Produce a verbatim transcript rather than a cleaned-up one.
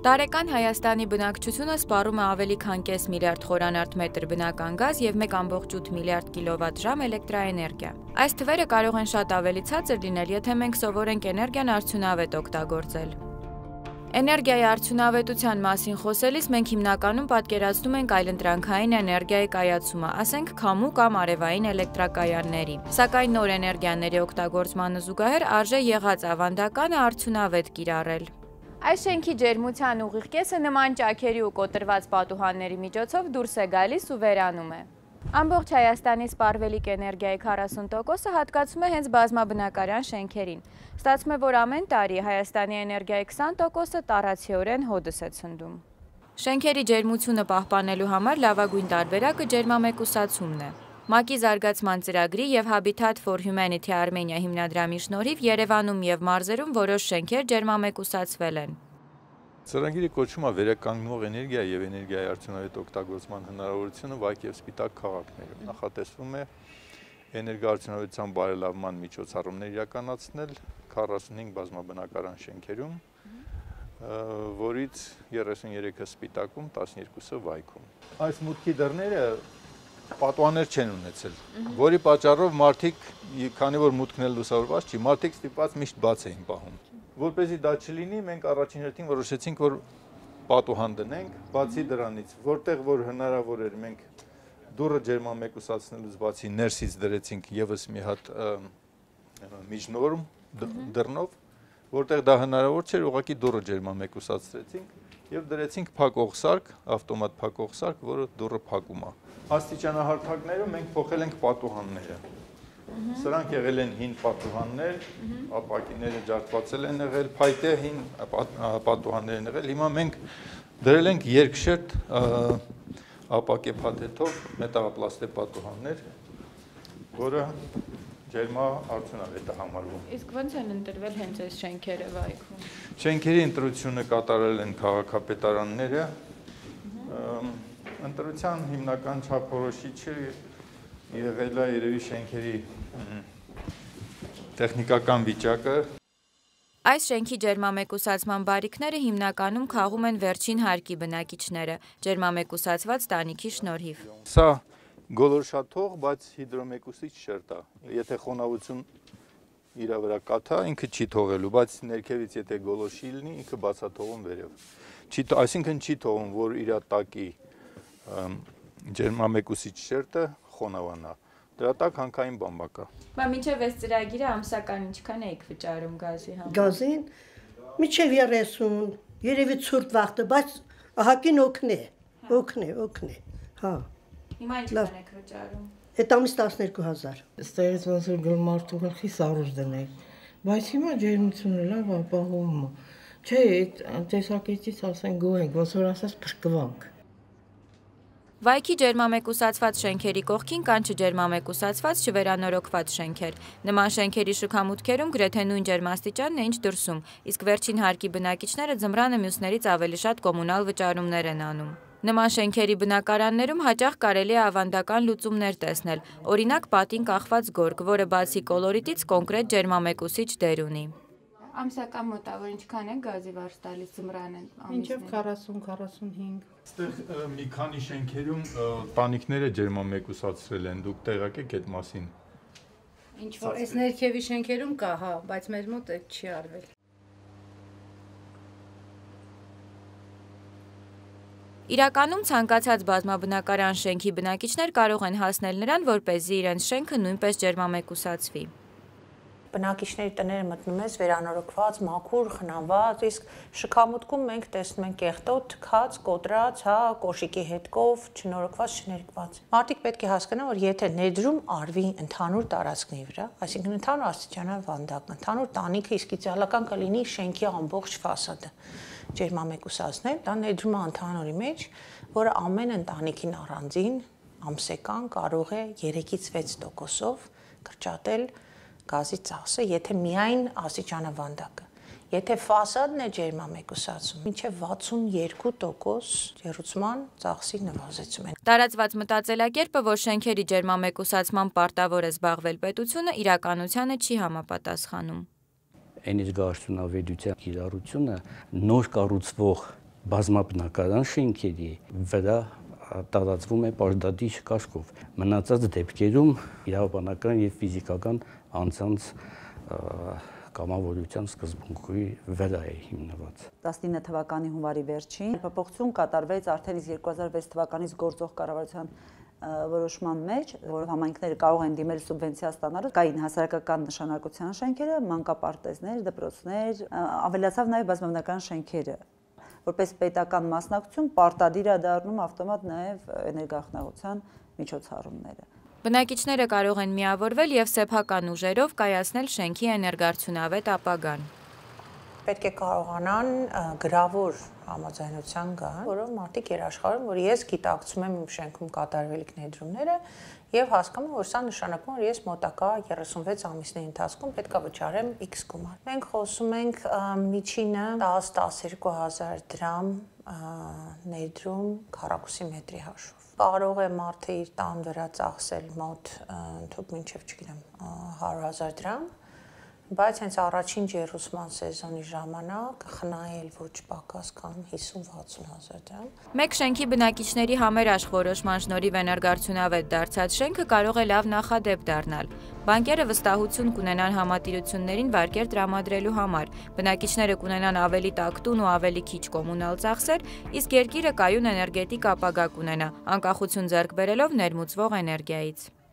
Տարեկան Հայաստանի բնակչությունը սպառում է ավելի քան կես միլիարդ խորանարդ մետր բնական գազ և մեկ կόμma ութ միլիարդ կիլովատ-ժամ էլեկտրաէներգիա։ Այս թվերը կարող են շատ ավելի ցածր լինել, եթե մենք սովորենք էներգիան արդյունավետ օգտագործել։ Էներգիայի արդյունավետության մասին խոսելիս մենք հիմնականում պատկերացնում ենք այլընտրանքային էներգիայի կայացումը, ասենք քամու կամ արևային էլեկտրակայանների։ Սակայն նոր էներգիաների օգտագործմանը զուգահեռ արժե եղած ավանդականը արդյունավետ կիրառել։ Այս շենքի ջերմության ուղիղ կեսը նման ճաքերի ու կոտրված պատուհանների միջոցով դուրս է գալիս ու վերանում է։ Ամբողջ Հայաստանի սպառվելիք էներգիայի քառասուն տոկոսը հատկացում է հենց բազմաբնակարան շենքերին։ Ստացվում է, որ ամեն տարի Հայաստանի էներգիայի քսան տոկոսը տառացիորեն հոդս է ցնդում։ Շենքերի ջերմությունը պահպանելու համար լավագույն տարբերակը ջերմամեկուսացումն է։ ՄԱԿ-ի զարգացման ծրագրի և Habitat for Humanity Armenia հիմնադրամի շնորհիվ Երևանում և մարզերում որոշ շենքեր ջերմամեկուսացվել են։ Ծրագիրը կոչվում է վերականգնող էներգիա և էներգիայի արդյունավետ օգտագործման հնարավորությունը վայք և սպիտակ քաղաքներում։ Նախատեսվում է էներգոարդյունավետության բարելավման միջոցառումներ իրականացնել քառասունհինգ բազմաբնակարան շենքերում, որից երեսուններեքը սպիտակում, տասնյոթը վայքում։ Այս մուտքի դռները պատուհաններ չեն ունեցել, որի պատճառով մարդիկ, քանի որ մուտքն էլ լուսավորված չի, մարդիկ ստիպված միշտ բաց էին պահում։ Որպեսզի դա չլինի, մենք առաջին հերթին որոշեցինք, որ պատուհան դնենք, բացի դրանից, որտեղ որ հնարավոր էր, մենք դուռը ջերմամեկուսացնելուց բացի ներսից դրեցինք ևս մի հատ միջնորմ դռնով, որտեղ դա հնարավոր չէր, ուղղակի դուռը ջերմամեկուսացրեցինք և դրեցինք փակող սարք, ավտոմատ փակող սարք, որը դուռը փակում է։ Աստիճանահարթակներում մենք փոխել ենք պատուհանները։ Սրանք եղել են հին պատուհաններ, ապակիները ջարդվածել են եղել, փայտե հին պատուհաններ են եղել։ Հիմա մենք դրել ենք երկշերտ ապակե փաթեթով մետաղապլաստե պատուհաններ, որը ջերմաարդյունավետ է համարվում։ Իսկ ո՞նց են ընտրվել հենց այս շենքերը վայքում։ Շենքերի ընտրությունը կատարել են քաղաքապետարանները։ Ընտրության հիմնական չափորոշիչը եղել է երևի շենքերի տեխնիկական վիճակը։ Այս շենքի ջերմամեկուսացման բարիքները հիմնականում քաղում են վերջին հարկի բնակիչները, ջերմամեկուսացված տանիքի շնորհիվ։ Սա գոլորշաթող, բայց հիդրոմեկուսիչ շերտ է։ Եթե խոնավություն իր վրա կաթա, ինքը չի թողելու, բայց ներքևից եթե գոլորշի լինի, ինքը բացաթողում վերև։ Այսինքն չի թողում, որ իր տակի ջերմամեկուսիչ շերտը խոնավանա։ Դրա տակ հանքային բամբակ է։ Բա մինչև այս ծրագիրը ամսական ինչքան եք վճարում գազի համար։ Գազին մինչև երեսուն, երևի ցուրտ վաղտը, բայց ահագին օգնի, օգնի, օգնի։ Հա։ Հիմա ինչքան եք վճարում։ Այդ ամիս տասներկու հազար։ Ստերից ոնց որ գալ մարդու գլխի սարուժ դնենք։ Բայց հիմա ջերմությունը լավ ապահովում է։ Չէ, այդ տեսակետից ասենք գոհենք, ոնց որ ասած փրկվանք։ Վայքի ջերմամեկուսացված շենքերի կողքին կան չջերմամեկուսացված, չվերանորոգված շենքեր։ Նման շենքերի շքամուտքերում գրեթե նույն ջերմաստիճանն է, ինչ դրսում, իսկ վերջին հարկի բնակիչները ձմռանը մյուսներից ավելի շատ կոմունալ վճարումներ են անում։ Նման շենքերի բնակարաններում հաճախ կարելի է ավանդական լուծումներ տեսնել, օրինակ պատին կախված գորգ, որը բացի կոլորիտից կոնկրետ ջերմամեկուսիչ դեր ունի։ Ամսական մոտավոր ինչքան է գազի վարձ տալիս ձմռանը ամիսներին։ Մինչև քառասուն քառասունհինգ։ Այստեղ մի քանի շենքերում տանիքները ջերմամեկուսացրել են, դուք տեղյակ եք այդ մասին։ Ինչ որ այս ներքևի շենքերում կա, հա, բայց մեր մոտ այդ չի արվել։ Իրականում ցանկացած բազմաբնակարան շենքի բնակիչներ կարող են հասնել նրան, որպեսզի իրենց շենքը նույնպես ջերմամեկուսացվի։ Բնակիչների տները մտնում ես վերանորոգված, մաքուր, խնամված, իսկ շքամուտքում մենք տեսնում ենք կեղտոտ, թքած, կոտրած, հա, կոշիկի հետքով, չնորոգված, չներկված։ Մարդիկ պետք է հասկանան, որ եթե ներդրում արվի ընդհանուր տարածքների վրա, այսինքն ընդհանուր աստիճանային վանդակ, ընդհանուր տանիքը, իսկ իդեալական կլինի շենքի ամբողջ ֆասադը ջերմամեկուսացնել, դա ներդրում է ընդհանուրի մեջ, որը ամեն ընտանիքին առանձին ամսական կարող է երեքից վեց տոկոսով կրճատել գազի ծախսը, եթե միայն աստիճանավանդակը։ Եթե ֆասադն է ջերմամեկուսացում, մինչև վաթսունյոթ տոկոս ջեռուցման ծախսի նվազեցում են։ Տարածված մտածելակերպը, որ շենքերի ջերմամեկուսացման պարտավոր է զբաղվել պետությունը, իրականությանը չի համապատասխանում։ Էներգոարդյունավետության կիրառությունը նոր կառուցվող բազմաբնակարան շենքերի վրա տարածվում է պարտադիր կարգով։ Մնացած դեպքերում իրավաբանական եւ ֆիզիկական անձանց կամավորության սկզբունքի վրա է հիմնված։ տասնինը թվականի հունվարի վերջին փոփոխություն կատարվեց արդեն իսկ երկու հազար վեց թվականից գործող կառավարության որոշման մեջ, որով համայնքները կարող են դիմել սուբվենցիա ստանալու, կային հասարակական նշանակության շենքերը, մանկապարտեզներ, դպրոցներ, ավելացավ նաև բազմաբնակարան շենքերը, որպես պետական մասնակցություն պարտադիր է դառնում ավտոմատ նաև էներգախնայողության միջոցառումները։ Բնակիչները կարող են միավորվել եւ սեփական ուժերով կայացնել շենքի էներգարդյունավետ ապագան։ Պետք է կարողանան գրավոր համաձայնության գան, որով մարդիկ երաշխավորեն, որ ես գիտակցում եմ իմ շենքում կատարվելիք ներդրումները եւ հասկանում եմ, որ սա նշանակում է, որ ես մոտակա երեսունվեց ամիսների ընթացքում պետք է վճարեմ X գումար։ Մենք խոսում ենք միջինը տասը տասներկու հազար դրամ ներդրում քառակուսի մետրի հաշվով։ Կարող է մարդը իր տան վրա ծախսել մոտ ընդհանուր մինչև, չգիտեմ, հարյուր հազար դրամ, բայց հենց առաջին ջերուսման սեզոնի ժամանակ խնայել ոչ պակաս քան հիսուն-վաթսուն հազար դրամ։ Մեկ շենքի բնակիչների համերաշխ որոշման շնորհիվ էներգարդյունավետ դարձած շենքը կարող է լավ նախադեպ դառնալ։ Բանկերը վստահություն կունենան համատիրություններին վարկեր տրամադրելու համար, բնակիչները կունենան ավելի տաք տուն ու ավելի քիչ կոմունալ ծախսեր, իսկ երկիրը կայուն էներգետիկ ապագա կունենա, անկախություն ձեռք բերելով ներմուծվող էներգիայից։